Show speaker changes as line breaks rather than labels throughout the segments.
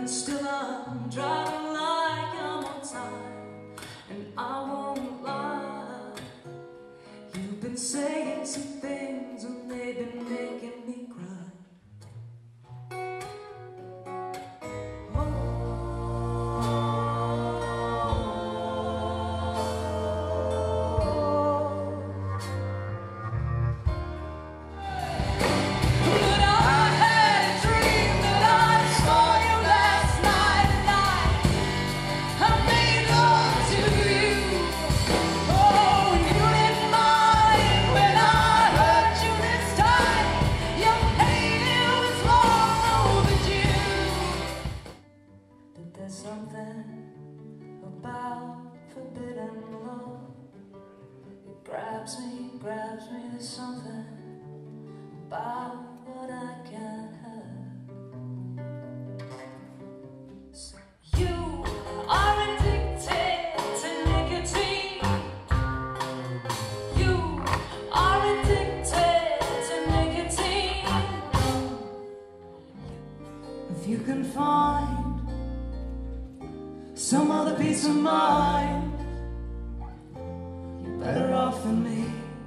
and still I'm driving like I'm on time. And I won't lie, you've been saying some things and they've been making me cry. Grabs me, there's something about what I can't have. So you are addicted to nicotine. You are addicted to nicotine. If you can find some other peace of mind, you're better off than me.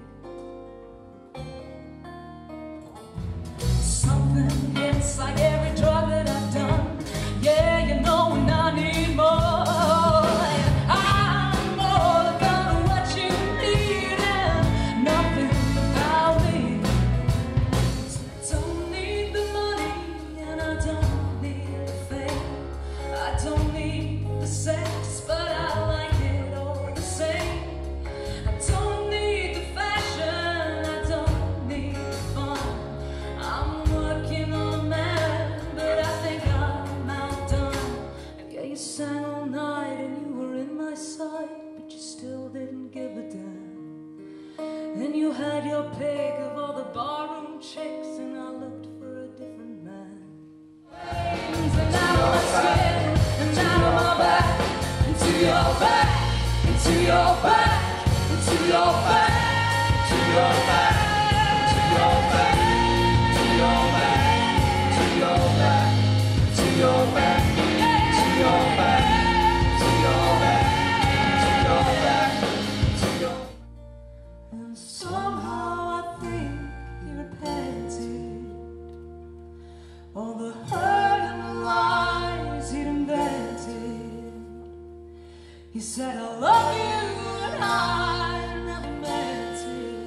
It's like every drug that I've done. Yeah, you know when I need more. I'm all about what you need and nothing about me. So I don't need the money and I don't need the fame. I don't need the sex, but I like it all the same. I don't need the fashion, I don't need the fun. I'm working on a man, but I think I'm outdone. And yeah, you sang all night and you were in my sight, but you still didn't give a damn. Then you had your pick of all the barroom chicks, and I looked for a different man. And out of my skin, and out of my back, into your back, into your back, into your back, into your back, into your back. To your back, to your back, to your back, to your back, to your back, to your. And somehow I think he repented all the hurt and the lies he'd invented. He said, I love you, and I never meant it.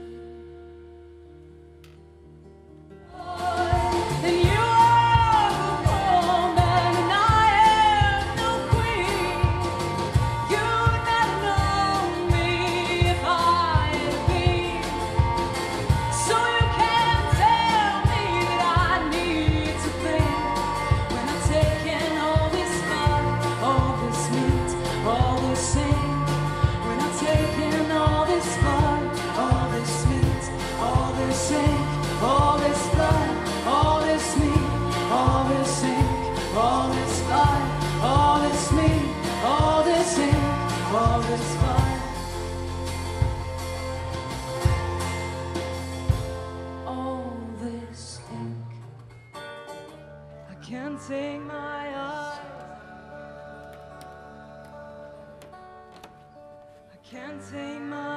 And you are the poor man, and I am no queen. You'd not know me if I had been. So you can't tell me that I need to think when I'm taking all this fun, all this meat, all this ink. When I'm taking all this fun, all this meat, all this ink, all this blood, all this meat, all this ink, all this blood, all this meat, all this ink, all this blood. All this ink. I can't take my eyes. I can't take my